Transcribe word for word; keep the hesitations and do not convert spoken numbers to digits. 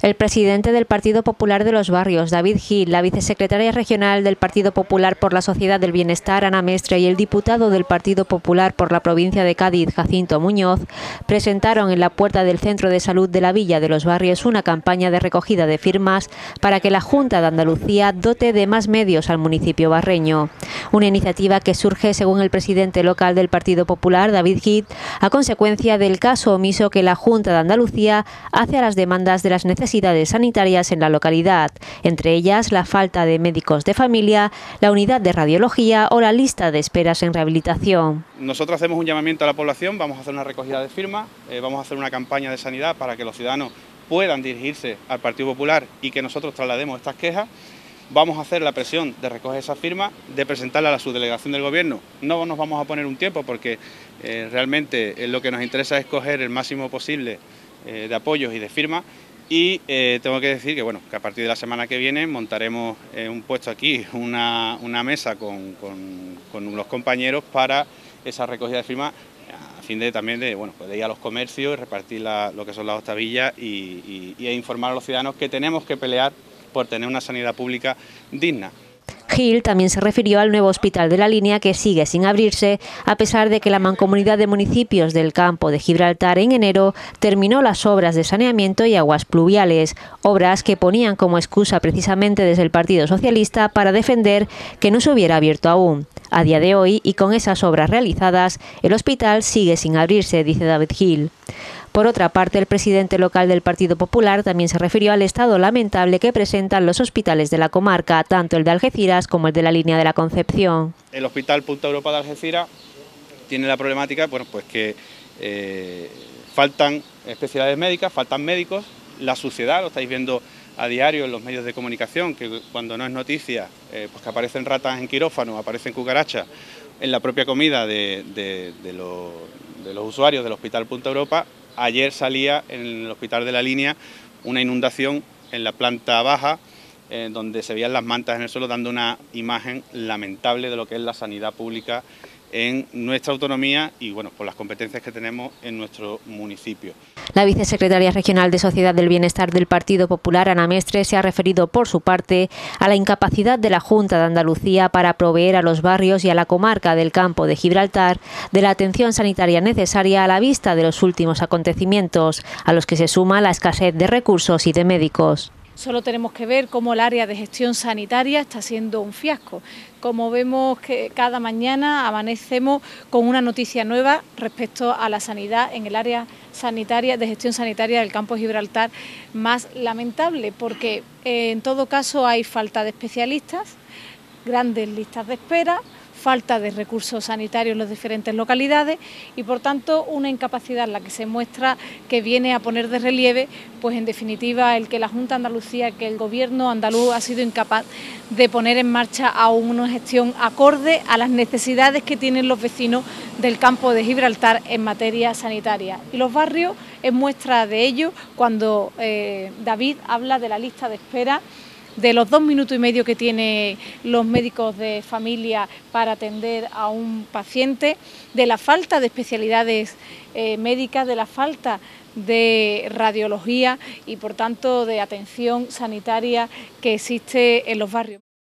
El presidente del Partido Popular de los Barrios, David Gil, la vicesecretaria regional del Partido Popular por la Sociedad del Bienestar, Ana Mestre, y el diputado del Partido Popular por la provincia de Cádiz, Jacinto Muñoz, presentaron en la puerta del Centro de Salud de la Villa de los Barrios una campaña de recogida de firmas para que la Junta de Andalucía dote de más medios al municipio barreño. Una iniciativa que surge, según el presidente local del Partido Popular, David Gil, a consecuencia del caso omiso que la Junta de Andalucía hace a las demandas de las necesidades sanitarias en la localidad, entre ellas la falta de médicos de familia, la unidad de radiología o la lista de esperas en rehabilitación. Nosotros hacemos un llamamiento a la población, vamos a hacer una recogida de firmas, eh, vamos a hacer una campaña de sanidad para que los ciudadanos puedan dirigirse al Partido Popular y que nosotros traslademos estas quejas. Vamos a hacer la presión de recoger esas firmas, de presentarla a la subdelegación del Gobierno. No nos vamos a poner un tiempo porque eh, realmente eh, lo que nos interesa es coger el máximo posible eh, de apoyos y de firmas. Y eh, tengo que decir que, bueno, que a partir de la semana que viene montaremos eh, un puesto aquí, una, una mesa con, con, con los compañeros para esa recogida de firmas, a fin de también de, bueno, pues de ir a los comercios, repartir la, lo que son las octavillas y, y, y informar a los ciudadanos que tenemos que pelear por tener una sanidad pública digna. Gil también se refirió al nuevo hospital de la línea que sigue sin abrirse, a pesar de que la Mancomunidad de Municipios del Campo de Gibraltar en enero terminó las obras de saneamiento y aguas pluviales, obras que ponían como excusa precisamente desde el Partido Socialista para defender que no se hubiera abierto aún. A día de hoy, y con esas obras realizadas, el hospital sigue sin abrirse, dice David Gil. Por otra parte, el presidente local del Partido Popular también se refirió al estado lamentable que presentan los hospitales de la comarca, tanto el de Algeciras como el de la línea de la Concepción. El Hospital Punta Europa de Algeciras tiene la problemática, bueno, pues que eh, faltan especialidades médicas, faltan médicos, la suciedad, lo estáis viendo a diario en los medios de comunicación, que cuando no es noticia, eh, pues que aparecen ratas en quirófano, aparecen cucarachas en la propia comida de, de, de, los, de los usuarios del Hospital Punta Europa. Ayer salía en el Hospital de la Línea una inundación en la planta baja, eh, donde se veían las mantas en el suelo, dando una imagen lamentable de lo que es la sanidad pública en nuestra autonomía y, bueno, por las competencias que tenemos en nuestro municipio. La vicesecretaria regional de Sociedad del Bienestar del Partido Popular, Ana Mestre, se ha referido por su parte a la incapacidad de la Junta de Andalucía para proveer a los barrios y a la comarca del Campo de Gibraltar de la atención sanitaria necesaria a la vista de los últimos acontecimientos, a los que se suma la escasez de recursos y de médicos. Solo tenemos que ver cómo el área de gestión sanitaria está siendo un fiasco. Como vemos que cada mañana amanecemos con una noticia nueva respecto a la sanidad en el área sanitaria de gestión sanitaria del Campo de Gibraltar, más lamentable porque eh, en todo caso hay falta de especialistas, grandes listas de espera, falta de recursos sanitarios en las diferentes localidades y por tanto una incapacidad en la que se muestra que viene a poner de relieve, pues en definitiva el que la Junta de Andalucía, que el Gobierno andaluz ha sido incapaz de poner en marcha aún una gestión acorde a las necesidades que tienen los vecinos del Campo de Gibraltar en materia sanitaria. Y los barrios es muestra de ello cuando eh, David habla de la lista de espera, de los dos minutos y medio que tienen los médicos de familia para atender a un paciente, de la falta de especialidades eh, médicas, de la falta de radiología y por tanto de atención sanitaria que existe en los barrios.